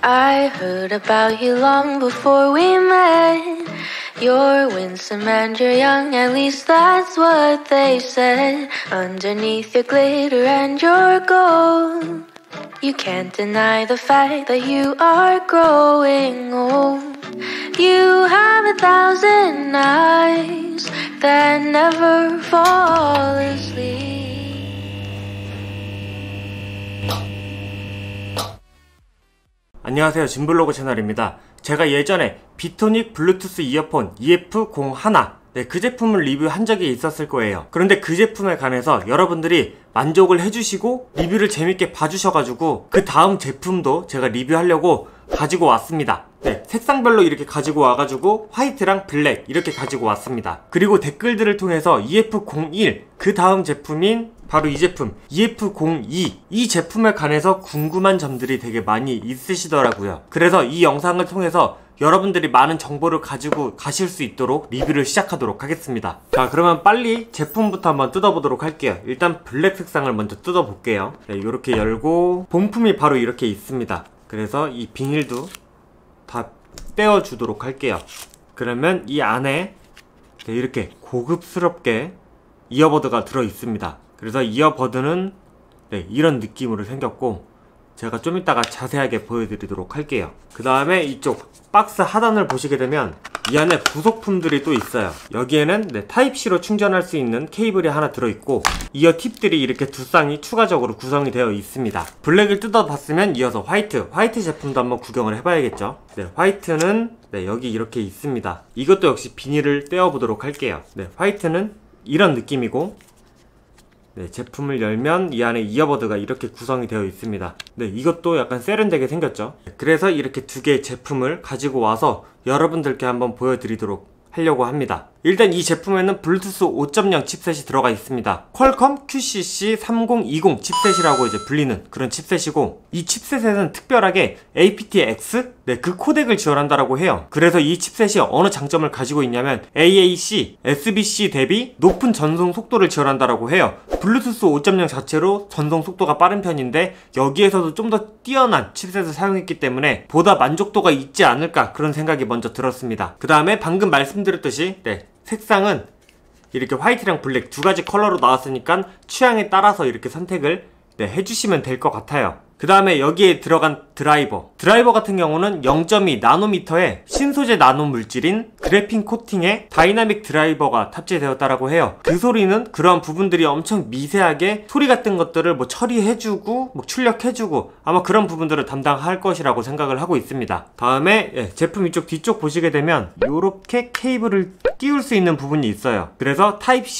I heard about you long before we met. You're winsome and you're young, at least that's what they said. Underneath your glitter and your gold, you can't deny the fact that you are growing old. You have 1,000 eyes that never fall asleep. 안녕하세요, 진블로그 채널입니다. 제가 예전에 비토닉 블루투스 이어폰 EF01, 그 제품을 리뷰한 적이 있었을 거예요. 그런데 그 제품에 관해서 여러분들이 만족을 해주시고 리뷰를 재밌게 봐주셔가지고 그 다음 제품도 제가 리뷰하려고 가지고 왔습니다. 색상별로 이렇게 가지고 와가지고 화이트랑 블랙 이렇게 가지고 왔습니다. 그리고 댓글들을 통해서 EF01 그 다음 제품인 바로 이 제품 EF02 이 제품에 관해서 궁금한 점들이 되게 많이 있으시더라고요. 그래서 이 영상을 통해서 여러분들이 많은 정보를 가지고 가실 수 있도록 리뷰를 시작하도록 하겠습니다. 자, 그러면 빨리 제품부터 한번 뜯어보도록 할게요. 일단 블랙 색상을 먼저 뜯어볼게요. 이렇게 열고 본품이 바로 이렇게 있습니다. 그래서 이 비닐도 다 떼어주도록 할게요. 그러면 이 안에 이렇게 고급스럽게 이어버드가 들어있습니다. 그래서 이어버드는 이런 느낌으로 생겼고 제가 좀 이따가 자세하게 보여드리도록 할게요. 그 다음에 이쪽 박스 하단을 보시게 되면 이 안에 부속품들이 또 있어요. 여기에는 타입C로 충전할 수 있는 케이블이 하나 들어있고 이어 팁들이 이렇게 두 쌍이 추가적으로 구성이 되어 있습니다. 블랙을 뜯어봤으면 이어서 화이트 제품도 한번 구경을 해봐야겠죠. 화이트는 여기 이렇게 있습니다. 이것도 역시 비닐을 떼어보도록 할게요. 화이트는 이런 느낌이고 제품을 열면 이 안에 이어버드가 이렇게 구성이 되어 있습니다. 이것도 약간 세련되게 생겼죠. 그래서 이렇게 두 개의 제품을 가지고 와서 여러분들께 한번 보여드리도록 하려고 합니다. 일단 이 제품에는 블루투스 5.0 칩셋이 들어가 있습니다. 퀄컴 QCC3020 칩셋이라고 이제 불리는 그런 칩셋이고 이 칩셋에는 특별하게 aptX 그 코덱을 지원한다라고 해요. 그래서 이 칩셋이 어느 장점을 가지고 있냐면 AAC, SBC 대비 높은 전송 속도를 지원한다라고 해요. 블루투스 5.0 자체로 전송 속도가 빠른 편인데 여기에서도 좀 더 뛰어난 칩셋을 사용했기 때문에 보다 만족도가 있지 않을까 그런 생각이 먼저 들었습니다. 그 다음에 방금 말씀드렸듯이 색상은 이렇게 화이트랑 블랙 두 가지 컬러로 나왔으니까 취향에 따라서 이렇게 선택을 해주시면 될 것 같아요. 그 다음에 여기에 들어간 드라이버 같은 경우는 0.2 나노미터의 신소재 나노 물질인 그래핀 코팅의 다이나믹 드라이버가 탑재되었다라고 해요. 그 소리는 그러한 부분들이 엄청 미세하게 소리 같은 것들을 뭐 처리해주고 뭐 출력해주고 아마 그런 부분들을 담당할 것이라고 생각을 하고 있습니다. 다음에 제품 이쪽 뒤쪽 보시게 되면 이렇게 케이블을 끼울 수 있는 부분이 있어요. 그래서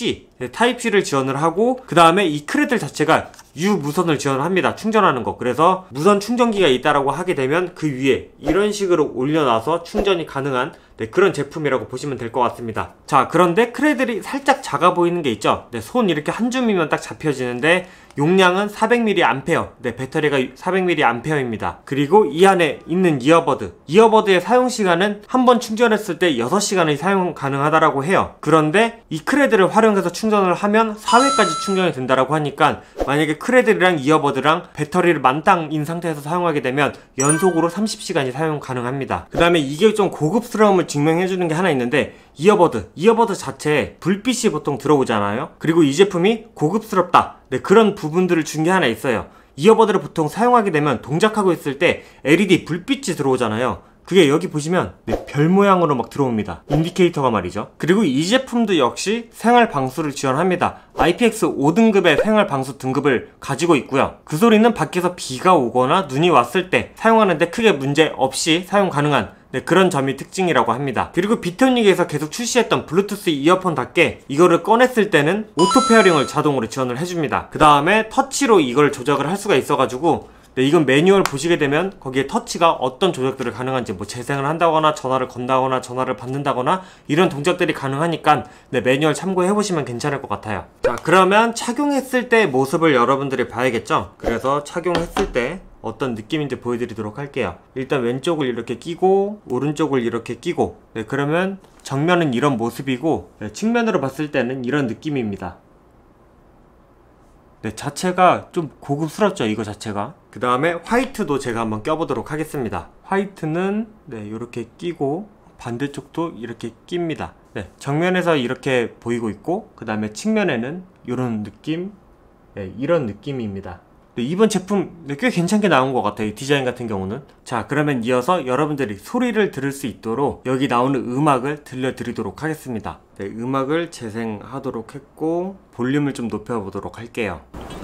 타입C를 지원을 하고 그 다음에 이 크레들 자체가 유무선을 지원합니다. 충전하는 거. 그래서 무선 충전기가 있다라고 하게 되면 그 위에 이런 식으로 올려놔서 충전이 가능한 그런 제품이라고 보시면 될 것 같습니다. 자, 그런데 크레들이 살짝 작아 보이는 게 있죠. 손 이렇게 한 줌이면 딱 잡혀지는데 용량은 400mAh, 배터리가 400mAh입니다. 그리고 이 안에 있는 이어버드의 사용시간은 한 번 충전했을 때 6시간이 사용 가능하다라고 해요. 그런데 이 크레들을 활용해서 충전을 하면 4회까지 충전이 된다라고 하니까 만약에 크레들이랑 이어버드랑 배터리를 만땅인 상태에서 사용하게 되면 연속으로 30시간이 사용 가능합니다. 그 다음에 이게 좀 고급스러움을 증명해주는 게 하나 있는데 이어버드 자체에 불빛이 보통 들어오잖아요. 그리고 이 제품이 고급스럽다 그런 부분들을 준 게 하나 있어요. 이어버드를 보통 사용하게 되면 동작하고 있을 때 LED 불빛이 들어오잖아요. 그게 여기 보시면 별 모양으로 막 들어옵니다. 인디케이터가 말이죠. 그리고 이 제품도 역시 생활 방수를 지원합니다. IPX 5등급의 생활 방수 등급을 가지고 있고요. 그 소리는 밖에서 비가 오거나 눈이 왔을 때 사용하는데 크게 문제 없이 사용 가능한 그런 점이 특징이라고 합니다. 그리고 비토닉에서 계속 출시했던 블루투스 이어폰답게 이거를 꺼냈을 때는 오토 페어링을 자동으로 지원을 해줍니다. 그 다음에 터치로 이걸 조작을 할 수가 있어가지고 이건 매뉴얼 보시게 되면 거기에 터치가 어떤 조작들을 가능한지 뭐 재생을 한다거나 전화를 건다거나 전화를 받는다거나 이런 동작들이 가능하니까 매뉴얼 참고해 보시면 괜찮을 것 같아요. 자, 그러면 착용했을 때 모습을 여러분들이 봐야겠죠. 그래서 착용했을 때 어떤 느낌인지 보여드리도록 할게요. 일단 왼쪽을 이렇게 끼고 오른쪽을 이렇게 끼고 그러면 정면은 이런 모습이고 측면으로 봤을 때는 이런 느낌입니다. 자체가 좀 고급스럽죠, 이거 자체가. 그 다음에 화이트도 제가 한번 껴보도록 하겠습니다. 화이트는 네, 이렇게 끼고 반대쪽도 이렇게 낍니다. 네, 정면에서 이렇게 보이고 있고 그 다음에 측면에는 이런 느낌, 네, 이런 느낌입니다. 네, 이번 제품 네, 꽤 괜찮게 나온 것 같아요. 이 디자인 같은 경우는. 자, 그러면 이어서 여러분들이 소리를 들을 수 있도록 여기 나오는 음악을 들려드리도록 하겠습니다. 네, 음악을 재생하도록 했고 볼륨을 좀 높여보도록 할게요.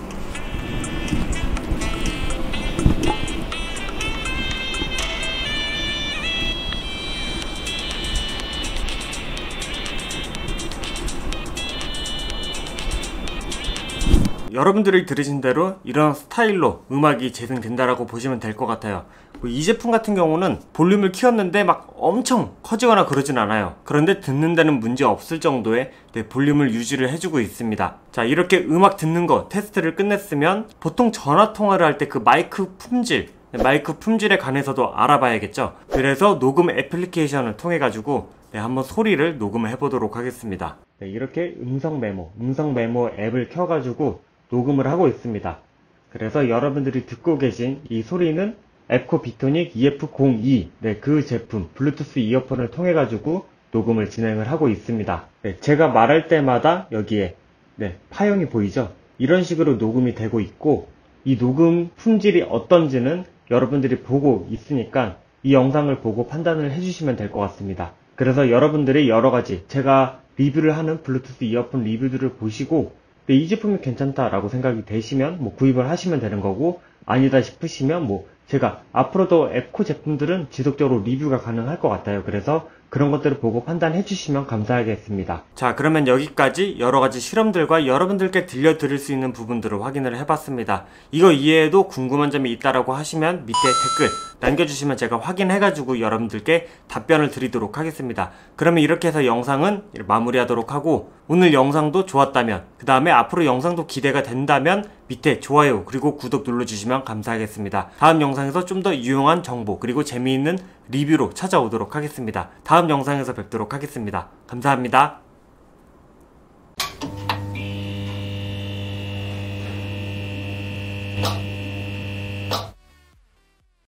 여러분들이 들으신 대로 이런 스타일로 음악이 재생된다라고 보시면 될 것 같아요. 이 제품 같은 경우는 볼륨을 키웠는데 막 엄청 커지거나 그러진 않아요. 그런데 듣는 데는 문제 없을 정도의 볼륨을 유지를 해주고 있습니다. 자, 이렇게 음악 듣는 거 테스트를 끝냈으면 보통 전화 통화를 할 때 그 마이크 품질에 관해서도 알아봐야겠죠. 그래서 녹음 애플리케이션을 통해 가지고 한번 소리를 녹음을 해보도록 하겠습니다. 네, 이렇게 음성 메모 앱을 켜가지고 녹음을 하고 있습니다. 그래서 여러분들이 듣고 계신 이 소리는 앱코 비토닉 EF02 네, 그 제품 블루투스 이어폰을 통해 가지고 녹음을 진행을 하고 있습니다. 네, 제가 말할 때마다 여기에 네, 파형이 보이죠? 이런 식으로 녹음이 되고 있고 이 녹음 품질이 어떤지는 여러분들이 보고 있으니까 이 영상을 보고 판단을 해주시면 될 것 같습니다. 그래서 여러분들이 여러가지 제가 리뷰를 하는 블루투스 이어폰 리뷰들을 보시고 이 제품이 괜찮다라고 생각이 되시면 구입을 하시면 되는 거고, 아니다 싶으시면 제가 앞으로도 앱코 제품들은 지속적으로 리뷰가 가능할 것 같아요. 그래서 그런 것들을 보고 판단해 주시면 감사하겠습니다. 자, 그러면 여기까지 여러가지 실험들과 여러분들께 들려드릴 수 있는 부분들을 확인을 해봤습니다. 이거 이외에도 궁금한 점이 있다라고 하시면 밑에 댓글 남겨주시면 제가 확인해가지고 여러분들께 답변을 드리도록 하겠습니다. 그러면 이렇게 해서 영상은 마무리하도록 하고, 오늘 영상도 좋았다면, 그 다음에 앞으로 영상도 기대가 된다면 밑에 좋아요 그리고 구독 눌러주시면 감사하겠습니다. 다음 영상에서 좀 더 유용한 정보 그리고 재미있는 리뷰로 찾아오도록 하겠습니다. 다음 영상에서 뵙도록 하겠습니다. 감사합니다.